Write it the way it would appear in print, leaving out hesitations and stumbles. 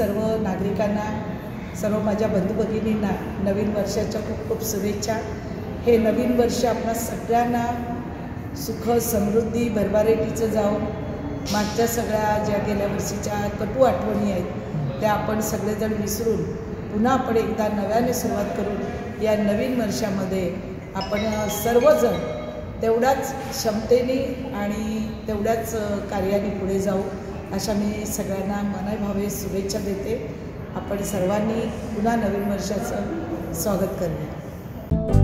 सर्व नागरिकांना, सर्व माझ्या बंधू भगिनींना नवीन वर्षाच्या खूप खूप शुभेच्छा। हे नवीन वर्ष आपल्या सगळ्यांना सुख समृद्धी भरभराटीचं जावो। मागच्या सगळ्या ज्या गेल्या वर्षीच्या कटू आठवणी आहेत त्या आपण सगळेजण विसरून पुन्हा आपण एकदा नव्याने सुरुवात करून या नवीन वर्षामध्ये आपण सर्वजण तेवढ्याच क्षमतेने आणि तेवढ्याच कार्याने पुढे जाऊ अशा मी सगळ्यांना मनाभावे शुभेच्छा देते। आपण सर्वांनी पुन्हा नवीन वर्षाचं स्वागत करूया।